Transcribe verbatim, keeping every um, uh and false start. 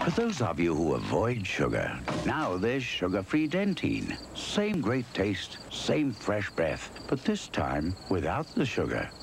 For those of you who avoid sugar, now there's sugar-free Dentyne. Same great taste, same fresh breath, but this time without the sugar.